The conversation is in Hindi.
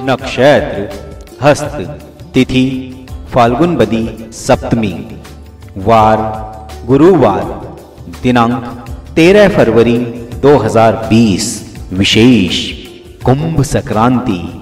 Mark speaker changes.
Speaker 1: नक्षत्र हस्त, तिथि फाल्गुन बदी सप्तमी, वार गुरुवार, दिनांक 13 फरवरी 2020, विशेष कुंभ संक्रांति।